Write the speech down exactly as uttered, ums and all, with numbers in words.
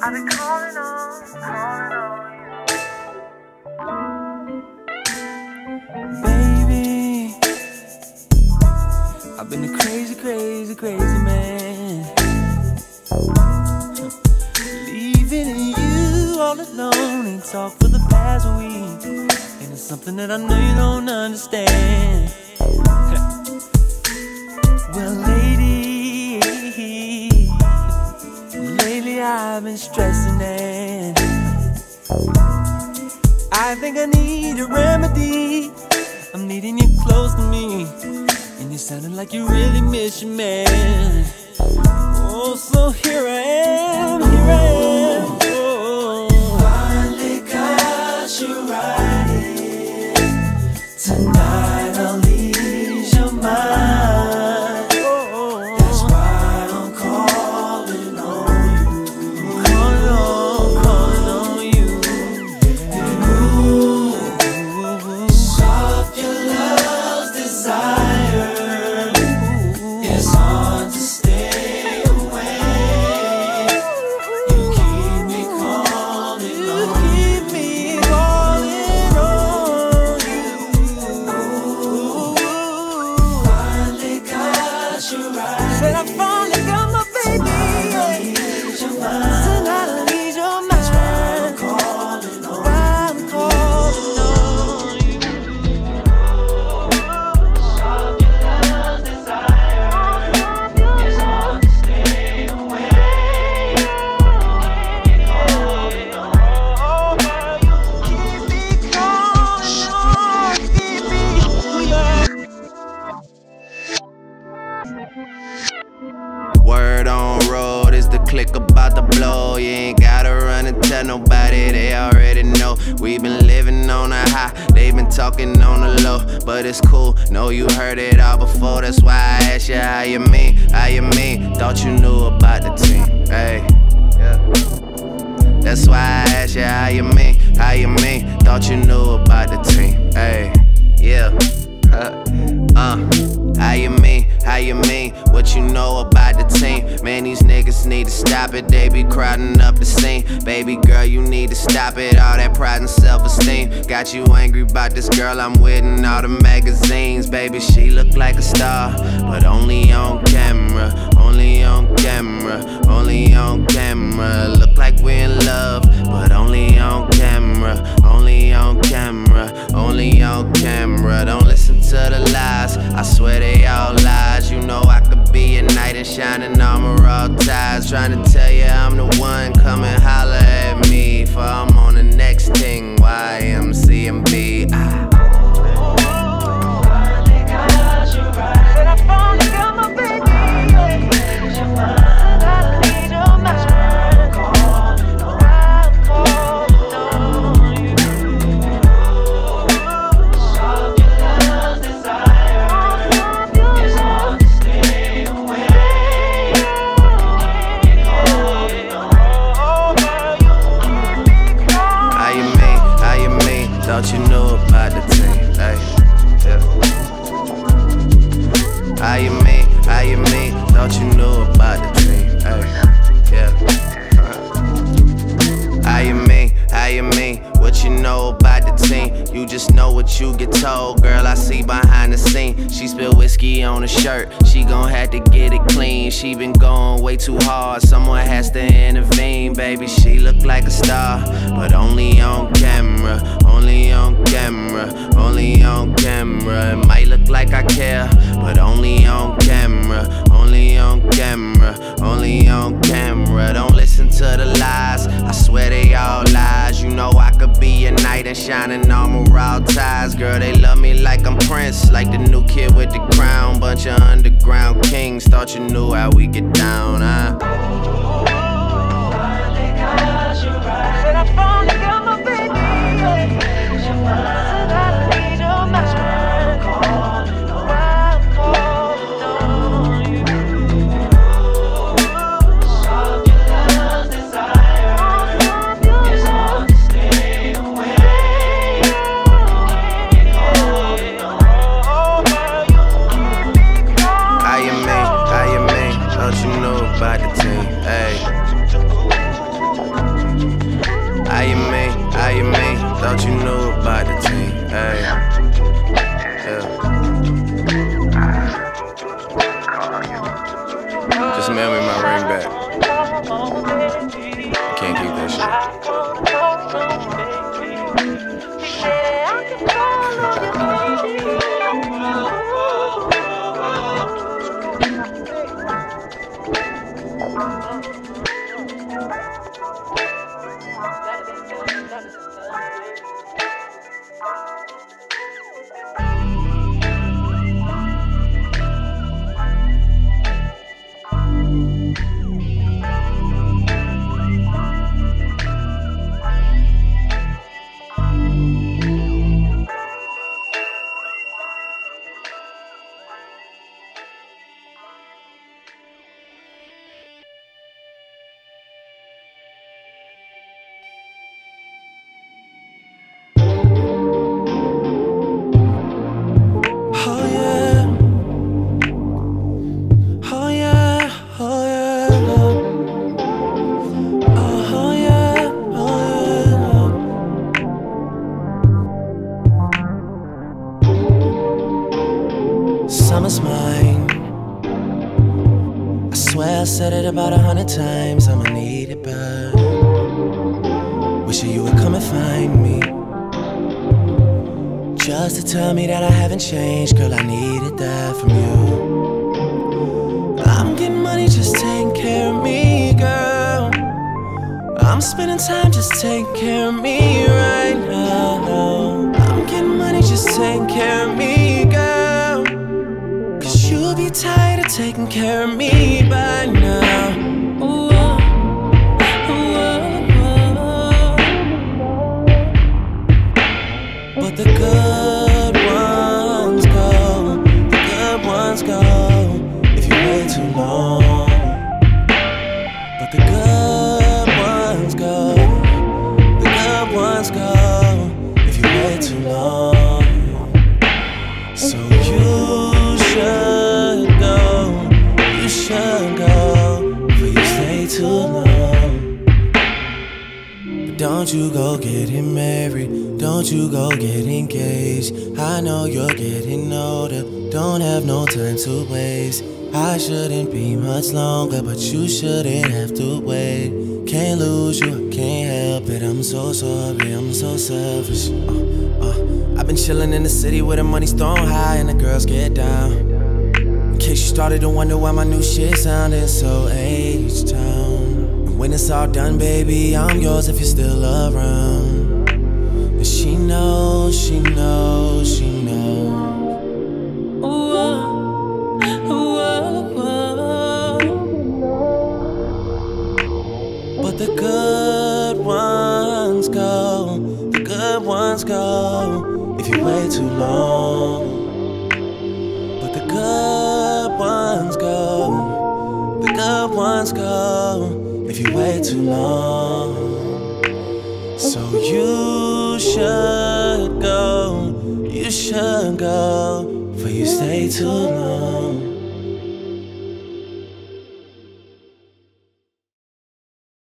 I've been calling on, calling on you. Baby, I've been a crazy, crazy, crazy man. Leaving you all alone, ain't talked for the past week, and it's something that I know you don't understand. Well, lady, lately I've been stressing and I think I need a remedy. I'm needing you close to me, and you sounding like you really miss your man. Oh, so here I am, here I am. Oh, finally got you right here. Tonight I'll ease your mind. Oh, that's why I'm calling on you. Calling on, calling on you. Ooh, soft your love's desire. It's hard to stay away. You keep me calling on you. Keep me calling on you. Finally got you right. Said I finally got my baby. Tonight I need your mind. That's why I'm calling on you. Why I'm calling on you. Soft your love's desire. It's hard to stay away. Keep me calling on, keep me, yeah. Word on road is the click about to blow. You ain't gotta run and tell nobody, they already know. We been living on a high, they been talking on the low. But it's cool, know you heard it all before. That's why I asked you how you mean, how you mean. Thought you knew about the team, hey, yeah. That's why I asked you how you mean, how you mean. Thought you knew about the team, hey, yeah. Uh, how you mean, how you mean, what you know about the team? Man, these niggas need to stop it, they be crowding up the scene. Baby girl, you need to stop it, all that pride and self-esteem got you angry about this girl I'm with in all the magazines. Baby, she look like a star, but only on camera, only on camera, only on camera. Look like we're in love, but only on camera, only on camera, only on camera. Don't listen to the lies, I swear they all lies. You know I could be a knight in shining armor, all ties. Trying to tell you I'm the one, come and holler at me, for I'm on the next thing, Y M C and B. Ah. Said I finally got my baby. I need your mind. I'm calling on you. Soft your love's desire. It's hard to stay away. How you mean, how you mean, thought you knew about the team, hey, yeah. How you mean, how you mean, thought you knew about the team, hey, yeah. uh. How you mean, how you mean, what you know about the team? You just know what you get told, girl, I see behind the scene. She spilled whiskey on her shirt, she gon' have to get it clean. She been going way too hard, someone has to intervene. Baby, she look like a star, but only on camera, only on camera, only on camera. It might look like I care, but only on camera, only on camera, only on camera. Don't listen to the lies, I swear they all lies. You know I could be a knight in shining armor, all ties. Girl, they love me like I'm Prince, like the new kid with the crown. Bunch of underground kings, thought you knew how we get down, huh? Said I finally got my baby. Said I need your mind. I'm calling on you. Soft your love's desire. It's hard to stay away. How you mean, how you mean, thought you knew about the team, hey. thought you knew about the tea. Hey, yeah. Just mail me my ring back. Can't keep that shit. Summer's mine. I swear I said it about a hundred times. I'ma need it back. Wishing you would come and find me, just to tell me that I haven't changed. Girl, I needed that from you. I'm getting money, just taking care of me, girl. I'm spending time just taking care of me right now. I'm getting money, just taking care of me, girl. Cause you'll be tired of taking care of me by now. Ooh, oh, ooh, oh, oh. But the good ones go, the good ones go if you wait too long. But the good ones go, the good ones go if you wait too long. So you should go, you should go, before you stay too long. But don't you go getting married, don't you go get engaged. I know you're getting older, don't have no time to waste. I shouldn't be much longer, but you shouldn't have to wait. Can't lose you, I can't help it. I'm so sorry, I'm so selfish. uh, uh. I've been chilling in the city where the money's thrown high and the girls get down. In case you started to wonder why my new shit sounding so H-Town. And when it's all done, baby, I'm yours if you're still around. And she knows, she knows, she knows. Ooh, oh, ooh, oh, oh. But the good ones go, the good ones go if you wait too long. But the good ones go, the good ones go if you wait too long. So you should go, you should go, for you stay too long.